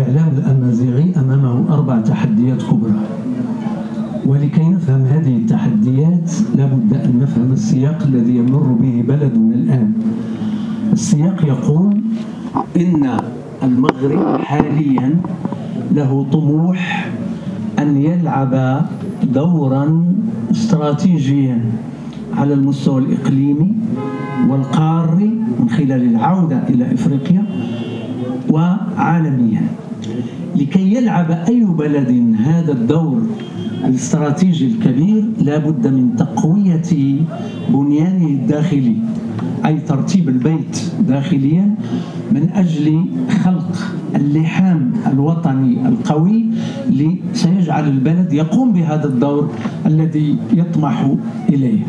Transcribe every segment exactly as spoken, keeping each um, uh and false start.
الإعلام الأمازيغي أمامه أربع تحديات كبرى، ولكي نفهم هذه التحديات لابد أن نفهم السياق الذي يمر به بلدنا الآن. السياق يقول إن المغرب حاليا له طموح أن يلعب دورا استراتيجيا على المستوى الإقليمي والقاري من خلال العودة إلى إفريقيا وعالميا. لكي يلعب أي بلد هذا الدور الاستراتيجي الكبير لا بد من تقوية بنيانه الداخلي، أي ترتيب البيت داخليا من أجل خلق اللحام الوطني القوي اللي سيجعل البلد يقوم بهذا الدور الذي يطمح إليه.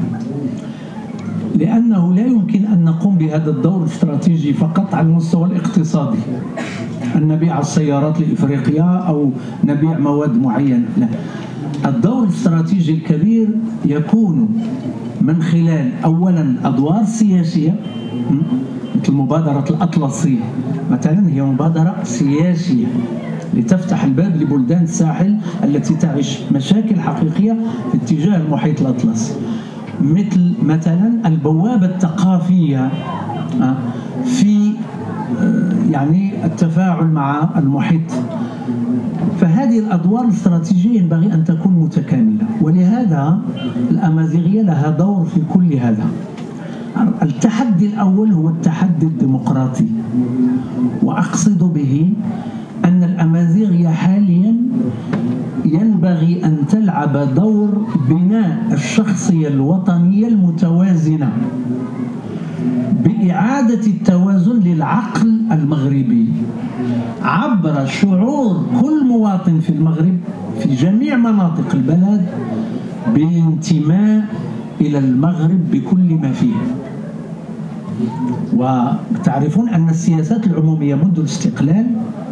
لأنه لا يمكن أن نقوم بهذا الدور الاستراتيجي فقط على المستوى الاقتصادي، أن نبيع السيارات لإفريقيا أو نبيع مواد معينة، لا. الدور الاستراتيجي الكبير يكون من خلال أولا الأدوار السياسية مثل مبادرة الأطلسي مثلا، هي مبادرة سياسية لتفتح الباب لبلدان الساحل التي تعيش مشاكل حقيقية في اتجاه المحيط الأطلسي، مثل مثلا البوابة الثقافية في يعني التفاعل مع المحيط. فهذه الأدوار الاستراتيجية ينبغي أن تكون متكاملة، ولهذا الأمازيغية لها دور في كل هذا. التحدي الأول هو التحدي الديمقراطي، وأقصد به أن الأمازيغية حاليا ينبغي أن تلعب دور بناء الشخصية الوطنية المتوازنة بإعادة التوازن للعقل المغربي عبر شعور كل مواطن في المغرب في جميع مناطق البلد بالانتماء إلى المغرب بكل ما فيه. وتعرفون أن السياسات العمومية منذ الاستقلال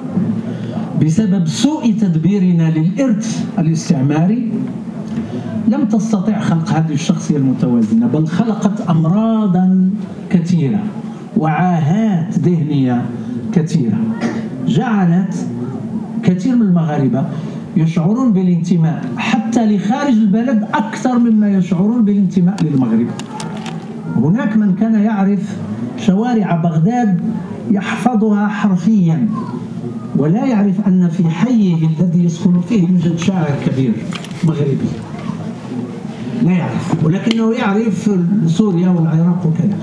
بسبب سوء تدبيرنا للإرث الاستعماري لم تستطع خلق هذه الشخصية المتوازنة، بل خلقت أمراضا كثيرة وعاهات ذهنية كثيرة جعلت كثير من المغاربة يشعرون بالانتماء حتى لخارج البلد أكثر مما يشعرون بالانتماء للمغرب. هناك من كان يعرف شوارع بغداد يحفظها حرفيا، ولا يعرف أن في حيه الذي يسكن فيه يوجد شاعر كبير مغربي، لا يعرف، ولكنه يعرف سوريا والعراق وكذا.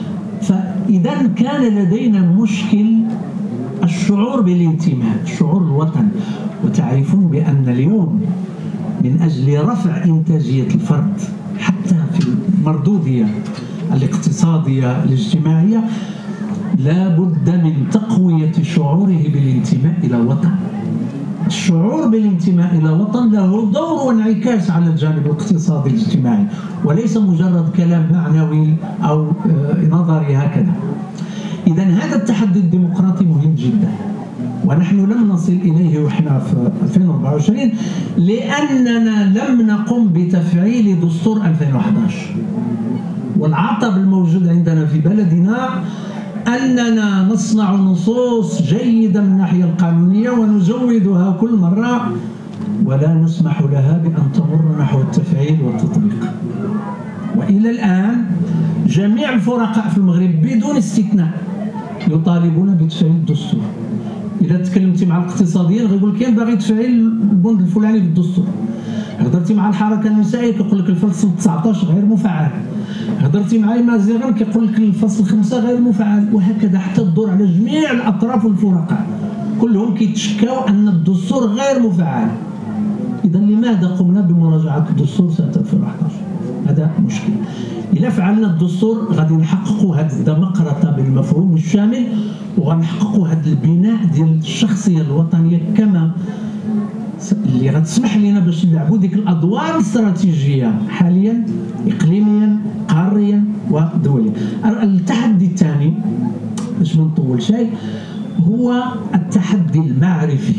فإذا كان لدينا مشكل الشعور بالانتماء، شعور الوطن. وتعرفون بأن اليوم من أجل رفع إنتاجية الفرد حتى في المردودية الاقتصادية الاجتماعية لا بد من تقوية شعوره بالانتماء إلى الوطن. الشعور بالانتماء إلى الوطن له دور وانعكاس على الجانب الاقتصادي الاجتماعي، وليس مجرد كلام معنوي أو نظري هكذا. إذا هذا التحدي الديمقراطي مهم جدا، ونحن لم نصل إليه وإحنا في ألفين وأربعة وعشرين لأننا لم نقم بتفعيل دستور ألفين وأحد عشر. والعطب الموجود عندنا في بلدنا أننا نصنع نصوص جيدة من الناحية القانونية ونزودها كل مرة، ولا نسمح لها بأن تمر نحو التفعيل والتطبيق. وإلى الآن جميع الفرقاء في المغرب بدون استثناء يطالبون بتفعيل الدستور. إذا تكلمتي مع الاقتصاديين غيقول لك ينبغي تفعيل البند الفلاني في الدستور. هضرتي مع الحركة النسائية كيقول لك الفصل تسعة عشر غير مفعل. هضرتي مع مازيغان كيقول لك الفصل خمسة غير مفعل، وهكذا حتى تدور على جميع الأطراف والفرقاء كلهم كيتشكاو أن الدستور غير مفعل. إذا لماذا قمنا بمراجعة الدستور سنة ألفين وأحد عشر؟ هذا مشكل. إذا فعلنا الدستور غادي نحققوا هذه الديمقراطية بالمفهوم الشامل، وغنحققوا هذا البناء ديال الشخصية الوطنية كما اللي غتسمح لنا باش نلعبوا ديك الادوار الاستراتيجيه حاليا اقليميا قاريا ودوليا. التحدي الثاني باش ما نطول شيء هو التحدي المعرفي.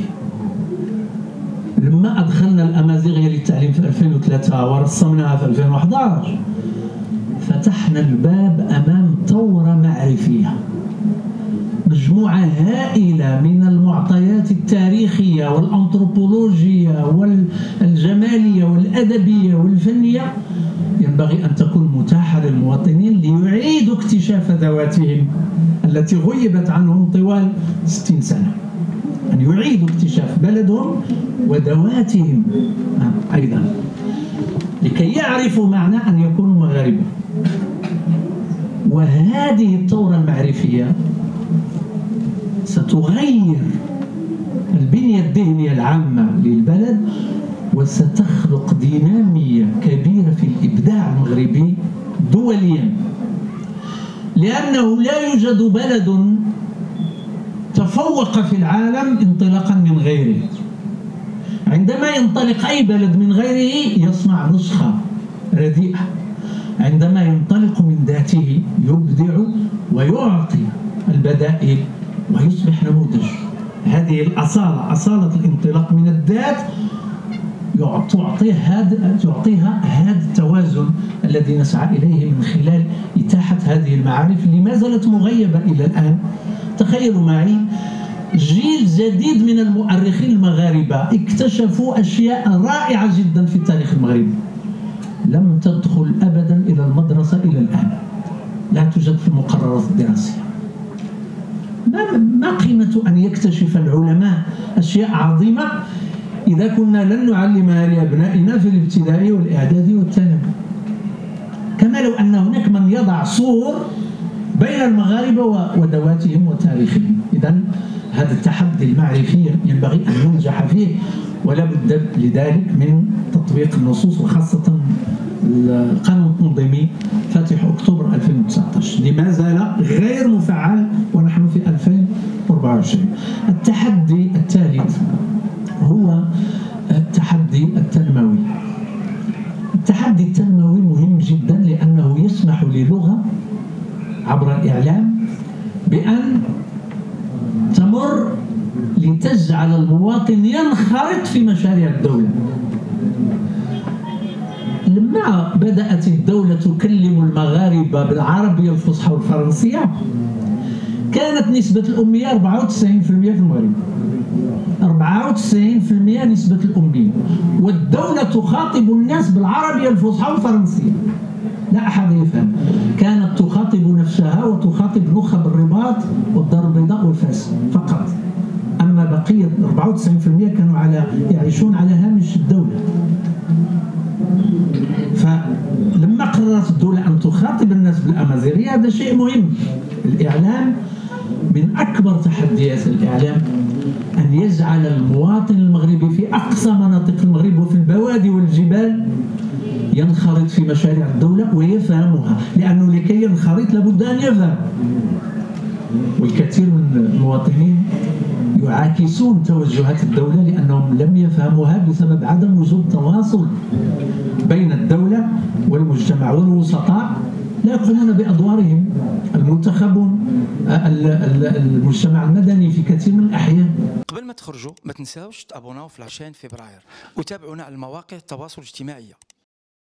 لما ادخلنا الامازيغيه للتعليم في ألفين وثلاثة ورسمناها في ألفين وأحد عشر فتحنا الباب امام ثوره معرفيه. مجموعة هائلة من المعطيات التاريخية والأنثروبولوجية والجمالية والأدبية والفنية ينبغي أن تكون متاحة للمواطنين ليعيدوا اكتشاف ذواتهم التي غيبت عنهم طوال ستين سنة، أن يعيدوا اكتشاف بلدهم وذواتهم أيضا لكي يعرفوا معنى أن يكونوا مغاربة. وهذه الثورة المعرفية ستغير البنية الذهنية العامة للبلد وستخلق دينامية كبيرة في الإبداع المغربي دوليا، لأنه لا يوجد بلد تفوق في العالم انطلاقا من غيره. عندما ينطلق أي بلد من غيره يصنع نسخة رديئة، عندما ينطلق من ذاته يبدع ويعطي البدائل ويصبح نموذج. هذه الأصالة، أصالة الانطلاق من الذات تعطيها هذا تعطيها هذا التوازن الذي نسعى إليه من خلال إتاحة هذه المعارف اللي ما زالت مغيبة إلى الآن. تخيلوا معي جيل جديد من المؤرخين المغاربة اكتشفوا أشياء رائعة جدا في التاريخ المغربي لم تدخل أبدا إلى المدرسة إلى الآن، لا توجد في المقررات الدراسية. ما قيمة أن يكتشف العلماء أشياء عظيمة إذا كنا لن نعلمها لأبنائنا في الابتدائي والإعدادي والثانوي؟ كما لو أن هناك من يضع صور بين المغاربة وذواتهم وتاريخهم. إذن هذا التحدي المعرفي ينبغي أن ننجح فيه، ولا بد لذلك من تطبيق النصوص وخاصة القانون التنظيمي فاتح أكتوبر ألفين وتسعة عشر اللي ما زال غير مفعل ونحن في ألفين وأربعة وعشرين. التحدي الثالث هو التحدي التنموي. التحدي التنموي مهم جدا لأنه يسمح للغة عبر الإعلام بأن تمر لتجعل المواطن ينخرط في مشاريع الدولة. لما بدأت الدولة تكلم المغاربة بالعربية الفصحى والفرنسية كانت نسبة الأمية أربعة وتسعين بالمئة في المغرب، أربعة وتسعين بالمئة نسبة الأمية، والدولة تخاطب الناس بالعربية الفصحى والفرنسية، لا أحد يفهم. كانت تخاطب نفسها وتخاطب نخب الرباط والدار البيضاء والفاس فقط، أما بقية أربعة وتسعين بالمئة كانوا على يعيشون على هامش الدولة. فلما قررت الدولة أن تخاطب الناس بالأمازيغية هذا شيء مهم. الإعلام من أكبر تحديات الإعلام أن يجعل المواطن المغربي في أقصى مناطق المغرب وفي البوادي والجبال ينخرط في مشاريع الدولة ويفهمها، لأنه لكي ينخرط لابد أن يفهم. والكثير من المواطنين يعاكسون توجهات الدولة لأنهم لم يفهموها بسبب عدم وجود تواصل بين الدولة والمجتمع، والوسطاء لا يقومون بأدوارهم، المنتخبون، المجتمع المدني في كثير من الأحيان. قبل ما تخرجوا ما تنساوش تابوناو في العشرين فبراير وتابعونا على مواقع التواصل الاجتماعي.